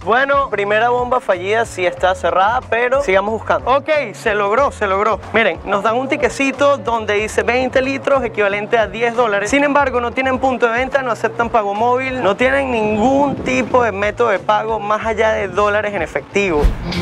Bueno, primera bomba fallida, sí está cerrada, pero sigamos buscando. Ok, se logró, se logró. Miren, nos dan un tiquecito donde dice 20 litros, equivalente a $10. Sin embargo, no tienen punto de venta, no aceptan pago móvil, no tienen ningún tipo de método de pago más allá de dólares en efectivo.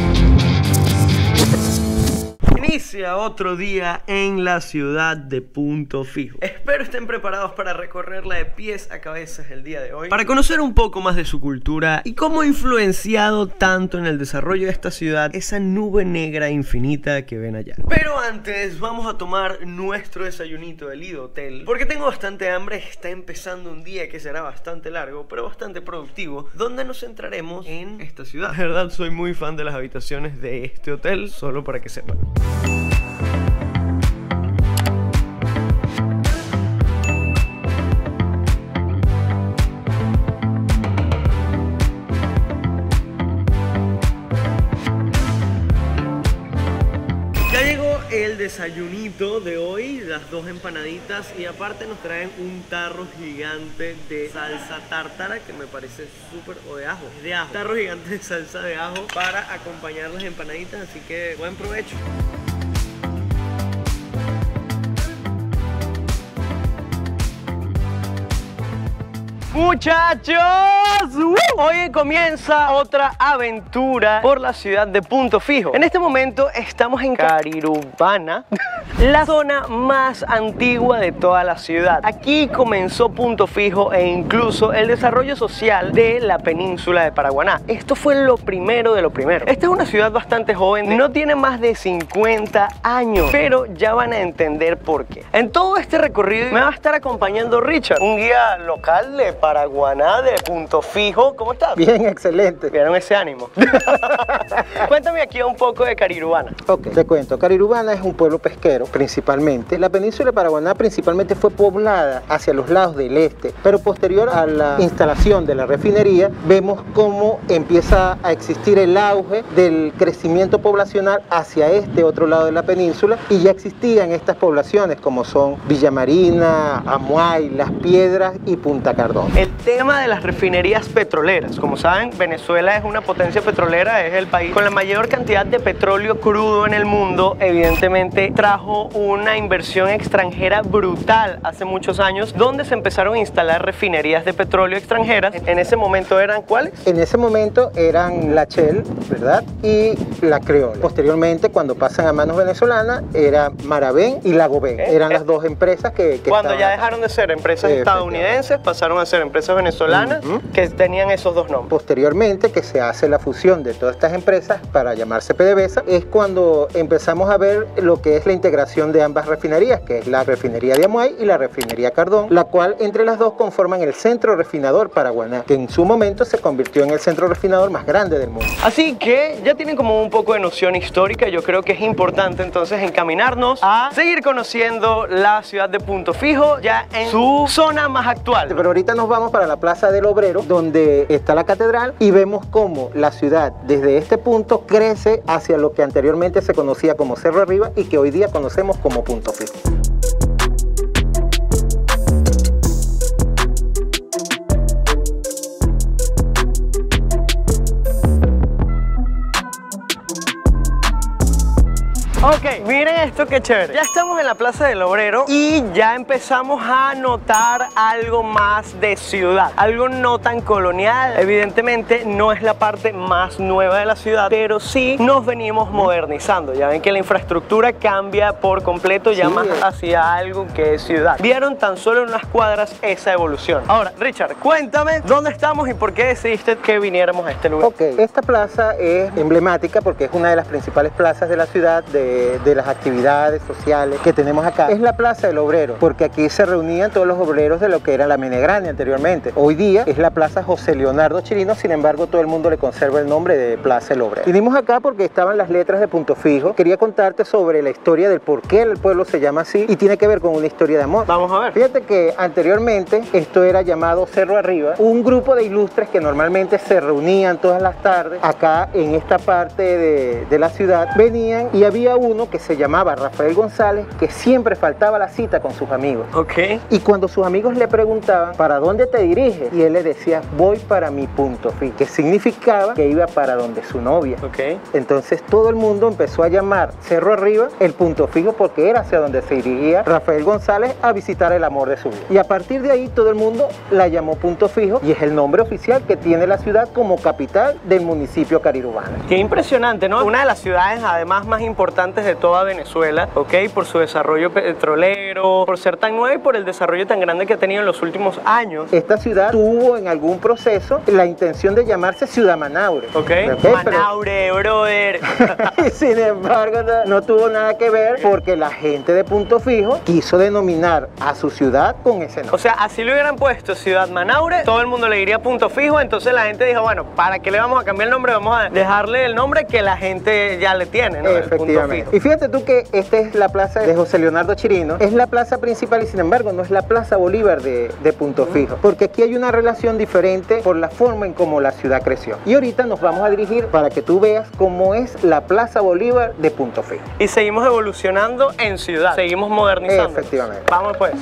Inicia otro día en la ciudad de Punto Fijo. Espero estén preparados para recorrerla de pies a cabezas el día de hoy, para conocer un poco más de su cultura y cómo ha influenciado tanto en el desarrollo de esta ciudad esa nube negra infinita que ven allá. Pero antes vamos a tomar nuestro desayunito del Lido Hotel, porque tengo bastante hambre. Está empezando un día que será bastante largo, pero bastante productivo, donde nos centraremos en esta ciudad. De verdad, soy muy fan de las habitaciones de este hotel, solo para que sepan. El desayunito de hoy, las 2 empanaditas, y aparte nos traen un tarro gigante de salsa tártara que me parece súper, o de ajo, es de ajo, tarro gigante de salsa de ajo para acompañar las empanaditas, así que buen provecho. Muchachos, hoy comienza otra aventura por la ciudad de Punto Fijo. En este momento estamos en Carirubana, la zona más antigua de toda la ciudad. Aquí comenzó Punto Fijo e incluso el desarrollo social de la península de Paraguaná. Esto fue lo primero de lo primero. Esta es una ciudad bastante joven, no tiene más de 50 años, pero ya van a entender por qué. En todo este recorrido me va a estar acompañando Richard, un guía local de Paraguaná, de Punto Fijo. ¿Cómo estás? Bien, excelente. ¿Vieron ese ánimo? Cuéntame aquí un poco de Carirubana. Ok, te cuento. Carirubana es un pueblo pesquero, principalmente. La península de Paraguaná principalmente fue poblada hacia los lados del este, pero posterior a la instalación de la refinería, vemos cómo empieza a existir el auge del crecimiento poblacional hacia este otro lado de la península, y ya existían estas poblaciones como son Villa Marina, Amuay, Las Piedras y Punta Cardón. El tema de las refinerías petroleras. Como saben, Venezuela es una potencia petrolera, es el país con la mayor cantidad de petróleo crudo en el mundo. Evidentemente trajo una inversión extranjera brutal hace muchos años, donde se empezaron a instalar refinerías de petróleo extranjeras. En ese momento ¿eran cuáles? En ese momento eran la Shell, ¿verdad? Y la Creole. Posteriormente, cuando pasan a manos venezolanas, era Maravén y Lagobén. Eran las dos empresas que cuando ya dejaron de ser empresas estadounidenses, pasaron a ser empresas venezolanas que tenían esos dos nombres. Posteriormente, que se hace la fusión de todas estas empresas para llamarse PDVSA, es cuando empezamos a ver lo que es la integración de ambas refinerías, que es la refinería de Amuay y la refinería Cardón, la cual entre las dos conforman el centro refinador Paraguaná, que en su momento se convirtió en el centro refinador más grande del mundo. Así que ya tienen como un poco de noción histórica. Yo creo que es importante entonces encaminarnos a seguir conociendo la ciudad de Punto Fijo ya en su zona más actual. Pero ahorita nos vamos para la Plaza del Obrero, donde está la catedral, y vemos cómo la ciudad desde este punto crece hacia lo que anteriormente se conocía como Cerro Arriba y que hoy día conocemos como Punto Fijo. Ok, miren esto qué chévere. Ya estamos en la Plaza del Obrero y ya empezamos a notar algo más de ciudad, algo no tan colonial. Evidentemente no es la parte más nueva de la ciudad, pero sí nos venimos modernizando. Ya ven que la infraestructura cambia por completo, ya más hacia algo que es ciudad. Vieron tan solo en unas cuadras esa evolución. Ahora, Richard, cuéntame dónde estamos y por qué decidiste que viniéramos a este lugar. Ok, esta plaza es emblemática porque es una de las principales plazas de la ciudad, de las actividades sociales que tenemos acá. Es la Plaza del Obrero, porque aquí se reunían todos los obreros de lo que era la Menegrande anteriormente. Hoy día es la Plaza José Leonardo Chirino, sin embargo todo el mundo le conserva el nombre de Plaza del Obrero. Vinimos acá porque estaban las letras de Punto Fijo. Quería contarte sobre la historia del por qué el pueblo se llama así, y tiene que ver con una historia de amor. Vamos a ver. Fíjate que anteriormente esto era llamado Cerro Arriba, un grupo de ilustres que normalmente se reunían todas las tardes acá en esta parte de la ciudad, venían y había uno que se llamaba Rafael González, que siempre faltaba la cita con sus amigos. Ok. Y cuando sus amigos le preguntaban, ¿para dónde te diriges? Y él le decía, voy para mi punto fijo, que significaba que iba para donde su novia. Ok. Entonces todo el mundo empezó a llamar Cerro Arriba el punto fijo, porque era hacia donde se dirigía Rafael González a visitar el amor de su vida. Y a partir de ahí todo el mundo la llamó punto fijo, y es el nombre oficial que tiene la ciudad como capital del municipio Carirubana. Qué impresionante, ¿no? Una de las ciudades además más importantes de toda Venezuela, ¿ok? Por su desarrollo petrolero, por ser tan nueva y por el desarrollo tan grande que ha tenido en los últimos años. Esta ciudad tuvo en algún proceso la intención de llamarse Ciudad Manaure. Ok. Manaure, brother. Sin embargo, no tuvo nada que ver porque la gente de Punto Fijo quiso denominar a su ciudad con ese nombre. O sea, así le hubieran puesto Ciudad Manaure, todo el mundo le diría Punto Fijo, entonces la gente dijo, bueno, ¿para qué le vamos a cambiar el nombre? Vamos a dejarle el nombre que la gente ya le tiene, ¿no? Efectivamente. Y fíjate tú que esta es la plaza de José Leonardo Chirino, es la plaza principal y sin embargo no es la plaza Bolívar de Punto Fijo, porque aquí hay una relación diferente por la forma en cómo la ciudad creció. Y ahorita nos vamos a dirigir para que tú veas cómo es la plaza Bolívar de Punto Fijo. Y seguimos evolucionando en ciudad, seguimos modernizando. Efectivamente. Vamos pues.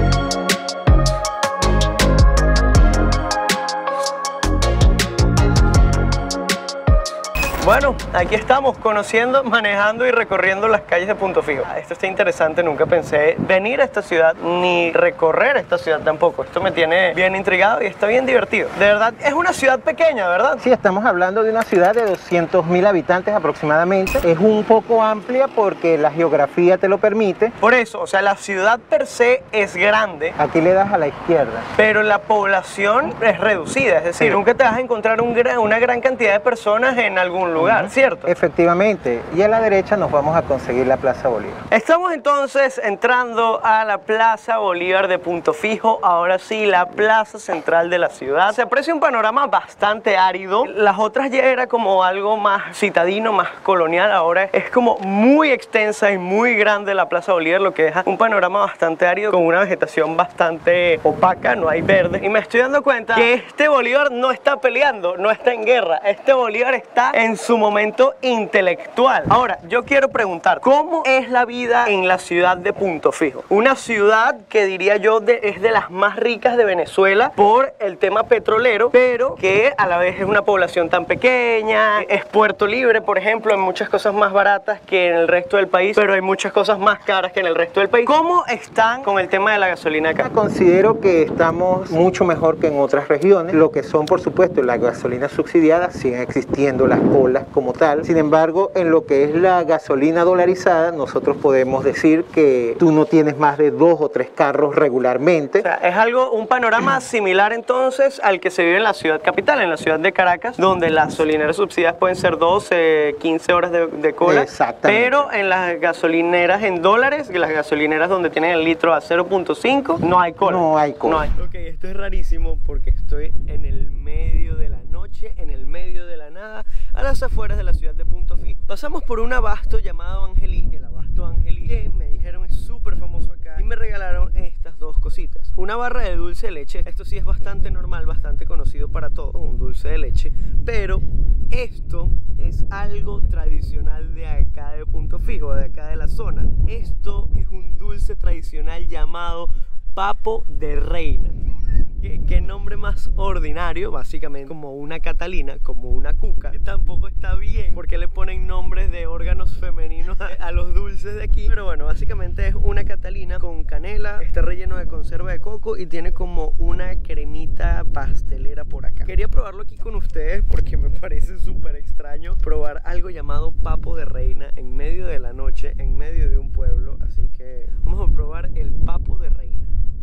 Bueno, aquí estamos conociendo, manejando y recorriendo las calles de Punto Fijo. Esto está interesante, nunca pensé venir a esta ciudad ni recorrer esta ciudad tampoco. Esto me tiene bien intrigado y está bien divertido. De verdad, es una ciudad pequeña, ¿verdad? Sí, estamos hablando de una ciudad de 200.000 habitantes aproximadamente. Es un poco amplia porque la geografía te lo permite. Por eso, o sea, la ciudad per se es grande. Aquí le das a la izquierda. Pero la población es reducida, es decir, nunca te vas a encontrar una gran cantidad de personas en algún lugar, ¿cierto? Efectivamente, y a la derecha nos vamos a conseguir la Plaza Bolívar. Estamos entonces entrando a la Plaza Bolívar de Punto Fijo, ahora sí, la plaza central de la ciudad. Se aprecia un panorama bastante árido, las otras ya era como algo más citadino, más colonial, ahora es como muy extensa y muy grande la Plaza Bolívar, lo que deja un panorama bastante árido con una vegetación bastante opaca, no hay verde. Y me estoy dando cuenta que este Bolívar no está peleando, no está en guerra, este Bolívar está en su momento intelectual. Ahora, yo quiero preguntar, ¿cómo es la vida en la ciudad de Punto Fijo? Una ciudad que diría yo es de las más ricas de Venezuela por el tema petrolero, pero que a la vez es una población tan pequeña, es Puerto Libre, por ejemplo, hay muchas cosas más baratas que en el resto del país, pero hay muchas cosas más caras que en el resto del país. ¿Cómo están con el tema de la gasolina acá? Considero que estamos mucho mejor que en otras regiones, lo que son, por supuesto, la gasolina subsidiada, siguen existiendo las colas como tal. Sin embargo, en lo que es la gasolina dolarizada, nosotros podemos decir que tú no tienes más de 2 o 3 carros regularmente. O sea, es un panorama similar entonces al que se vive en la ciudad capital, en la ciudad de Caracas, donde las gasolineras subsidiadas pueden ser 12, 15 horas de cola. Exactamente. Pero en las gasolineras en dólares, las gasolineras donde tienen el litro a 0.5, no hay cola. No hay cola. No hay. Ok, esto es rarísimo porque estoy en el medio de la noche, en el medio de la nada, a las afueras de la ciudad de Punto Fijo. Pasamos por un abasto llamado Angelí, el abasto Angelí, que me dijeron es súper famoso acá, y me regalaron estas dos cositas. Una barra de dulce de leche, esto sí es bastante normal, bastante conocido para todos, un dulce de leche, pero esto es algo tradicional de acá de Punto Fijo, de acá de la zona. Esto es un dulce tradicional llamado papo de reina. ¿Qué nombre más ordinario? Básicamente como una Catalina, como una cuca, que tampoco está bien porque le ponen nombres de órganos femeninos a los dulces de aquí. Pero bueno, básicamente es una Catalina con canela, está relleno de conserva de coco y tiene como una cremita pastelera por acá. Quería probarlo aquí con ustedes porque me parece súper extraño probar algo llamado papo de reina en medio de la noche, en medio de un pueblo. Así que vamos a probar el papo de reina.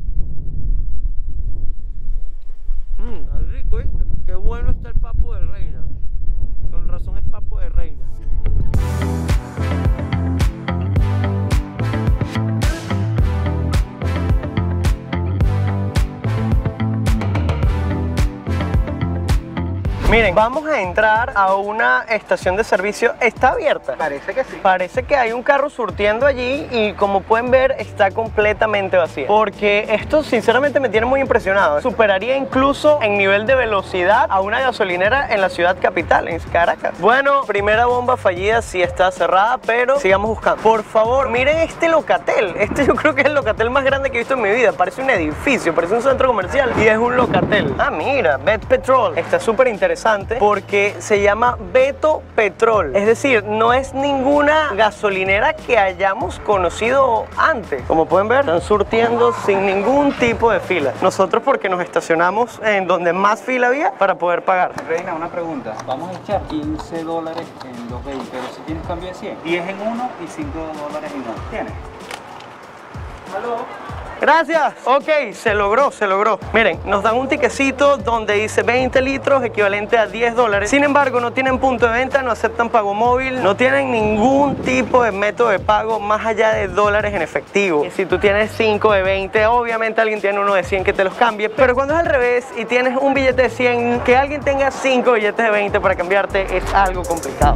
Está rico este. Qué bueno está el papo de reina. Con razón es papo de reina. Miren, vamos a entrar a una estación de servicio. ¿Está abierta? Parece que sí. Parece que hay un carro surtiendo allí y como pueden ver está completamente vacía. Porque esto sinceramente me tiene muy impresionado. Superaría incluso en nivel de velocidad a una gasolinera en la ciudad capital, en Caracas. Bueno, primera bomba fallida, sí está cerrada, pero sigamos buscando. Por favor, miren este locatel. Este yo creo que es el locatel más grande que he visto en mi vida. Parece un edificio, parece un centro comercial y es un locatel. Ah, mira, Bet Petrol. Está súper interesante porque se llama Beto Petrol. Es decir, no es ninguna gasolinera que hayamos conocido antes. Como pueden ver, están surtiendo sin ningún tipo de fila. Nosotros porque nos estacionamos en donde más fila había para poder pagar. Reina, una pregunta. Vamos a echar $15 en 2 vehículos, pero si tienes cambio de 100, 10 en uno y $5 en otro. ¿Tienes? ¿Aló? Gracias. Ok, se logró, se logró. Miren, nos dan un tiquecito donde dice 20 litros, equivalente a $10. Sin embargo, no tienen punto de venta, no aceptan pago móvil, no tienen ningún tipo de método de pago más allá de dólares en efectivo. Y si tú tienes 5 de 20, obviamente alguien tiene uno de 100 que te los cambie. Pero cuando es al revés y tienes un billete de 100, que alguien tenga 5 billetes de 20 para cambiarte es algo complicado.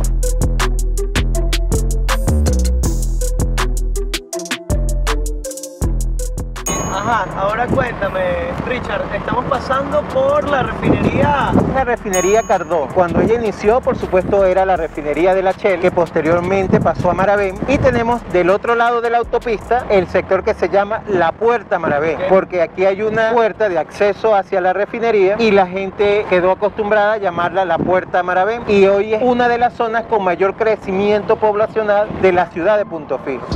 Ajá, ahora cuéntame, Richard, estamos pasando por la refinería. La refinería Cardón. Cuando ella inició, por supuesto, era la refinería de la Shell, que posteriormente pasó a Maravén. Y tenemos del otro lado de la autopista el sector que se llama la Puerta Maravén, porque aquí hay una puerta de acceso hacia la refinería y la gente quedó acostumbrada a llamarla la Puerta Maravén. Y hoy es una de las zonas con mayor crecimiento poblacional de la ciudad de Punto Fijo.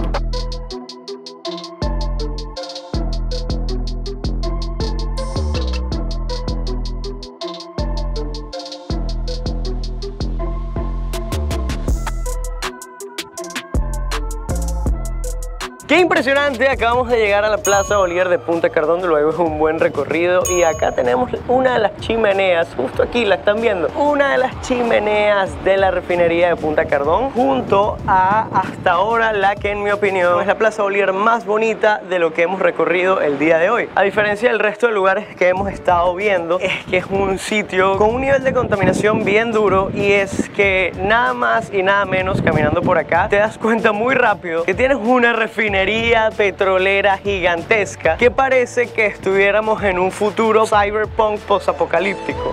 ¡Qué impresionante! Acabamos de llegar a la Plaza Bolívar de Punta Cardón, luego es un buen recorrido y acá tenemos una de las chimeneas, justo aquí la están viendo, una de las chimeneas de la refinería de Punta Cardón, junto a hasta ahora la que en mi opinión es la Plaza Bolívar más bonita de lo que hemos recorrido el día de hoy. A diferencia del resto de lugares que hemos estado viendo, es que es un sitio con un nivel de contaminación bien duro y es que nada más y nada menos caminando por acá te das cuenta muy rápido que tienes una refinería petrolera gigantesca que parece que estuviéramos en un futuro cyberpunk posapocalíptico.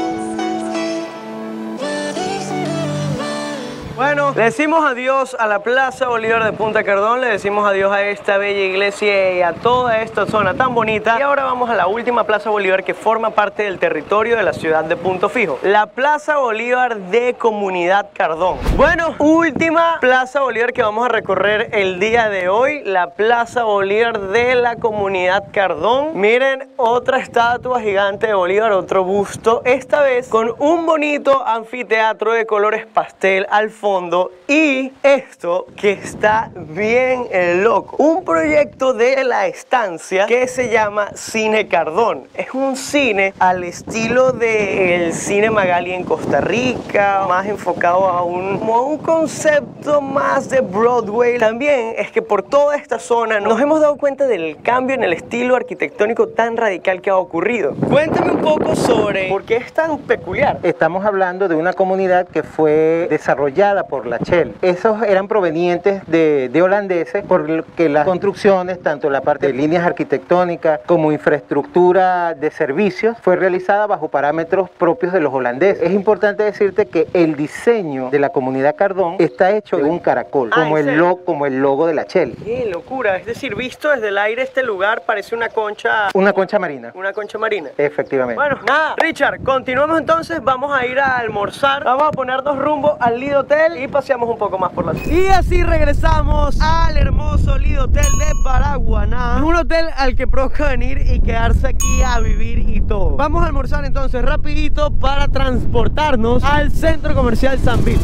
Bueno, le decimos adiós a la Plaza Bolívar de Punta Cardón, le decimos adiós a esta bella iglesia y a toda esta zona tan bonita. Y ahora vamos a la última Plaza Bolívar que forma parte del territorio de la ciudad de Punto Fijo, la Plaza Bolívar de Comunidad Cardón. Bueno, última Plaza Bolívar que vamos a recorrer el día de hoy, la Plaza Bolívar de la Comunidad Cardón. Miren, otra estatua gigante de Bolívar, otro busto, esta vez con un bonito anfiteatro de colores pastel al fondo. Y esto que está bien loco, un proyecto de la estancia que se llama Cine Cardón. Es un cine al estilo del Cine Magali en Costa Rica, más enfocado a un concepto más de Broadway. También es que por toda esta zona nos hemos dado cuenta del cambio en el estilo arquitectónico tan radical que ha ocurrido. Cuéntame un poco sobre por qué es tan peculiar. Estamos hablando de una comunidad que fue desarrollada por la Shell. Esos eran provenientes de holandeses, porque las construcciones, tanto la parte de líneas arquitectónicas como infraestructura de servicios, fue realizada bajo parámetros propios de los holandeses. Es importante decirte que el diseño de la comunidad Cardón está hecho de un caracol, como el logo de la Shell. ¡Qué locura! Es decir, visto desde el aire este lugar parece una concha... Una concha marina. Una concha marina. Efectivamente. Bueno, nada, Richard, continuamos entonces, vamos a ir a almorzar, vamos a ponernos rumbo al Lido Hotel y paseamos un poco más por la ciudad. Y así regresamos al hermoso Lido Hotel de Paraguaná. Es un hotel al que provoca venir y quedarse aquí a vivir y todo. Vamos a almorzar entonces rapidito para transportarnos al centro comercial Sambil.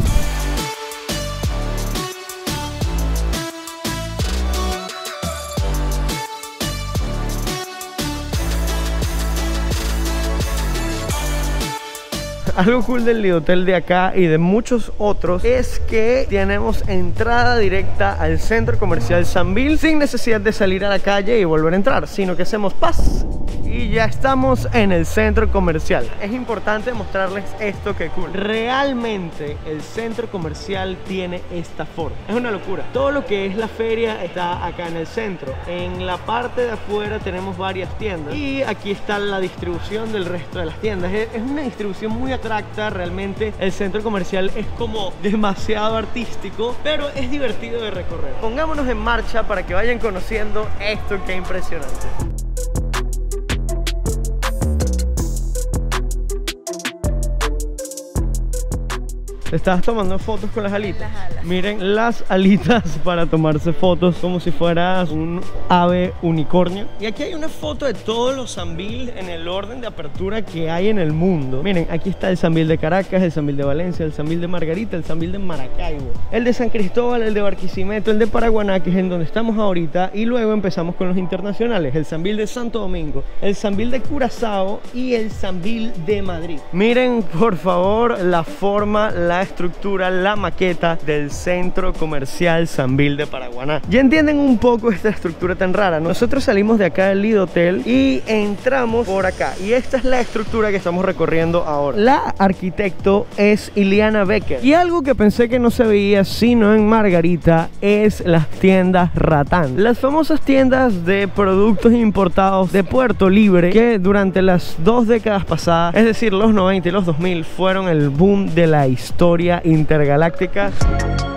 Algo cool del Lido Hotel de acá y de muchos otros es que tenemos entrada directa al centro comercial Sambil sin necesidad de salir a la calle y volver a entrar, sino que hacemos paz y Y ya estamos en el centro comercial. Es importante mostrarles esto que cool. Realmente el centro comercial tiene esta forma. Es una locura. Todo lo que es la feria está acá en el centro. En la parte de afuera tenemos varias tiendas y aquí está la distribución del resto de las tiendas. Es una distribución muy abstracta. Realmente el centro comercial es como demasiado artístico, pero es divertido de recorrer. Pongámonos en marcha para que vayan conociendo esto que es impresionante. ¿Estabas tomando fotos con las alitas? Las alas. Miren las alitas para tomarse fotos como si fueras un ave unicornio. Y aquí hay una foto de todos los Sambil en el orden de apertura que hay en el mundo. Miren, aquí está el Sambil de Caracas, el Sambil de Valencia, el Sambil de Margarita, el Sambil de Maracaibo, el de San Cristóbal, el de Barquisimeto, el de Paraguaná, que es en donde estamos ahorita. Y luego empezamos con los internacionales, el Sambil de Santo Domingo, el Sambil de Curazao y el Sambil de Madrid. Miren por favor la forma, la estructura, la maqueta del centro comercial Sambil de Paraguaná. Ya entienden un poco esta estructura tan rara. Nosotros salimos de acá del Lido Hotel y entramos por acá, y esta es la estructura que estamos recorriendo ahora. La arquitecto es Iliana Becker, y algo que pensé que no se veía sino en Margarita es las tiendas Ratán, las famosas tiendas de productos importados de Puerto Libre, que durante las 2 décadas pasadas, es decir los 90 y los 2000, fueron el boom de la historia intergaláctica.